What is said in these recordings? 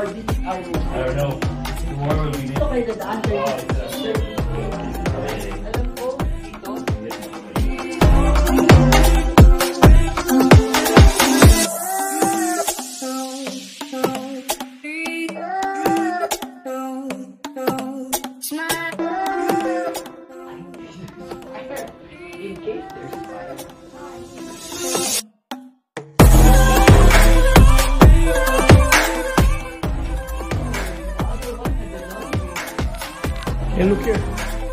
or this is our room? I don't know. Tomorrow we need. Okay, dadaan kayo. Alam ko, ito. In case there's fire. Hey, look here.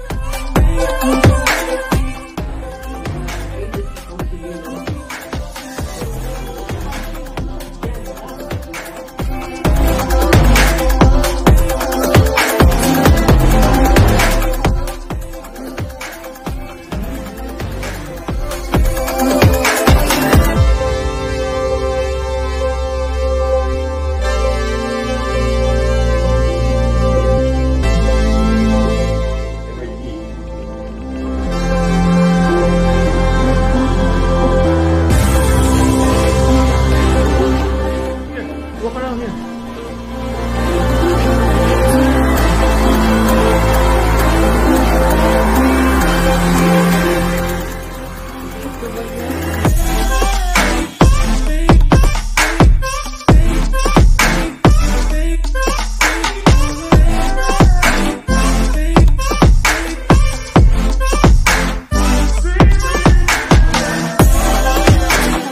Walk around here.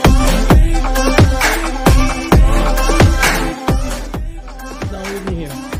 Down with me here.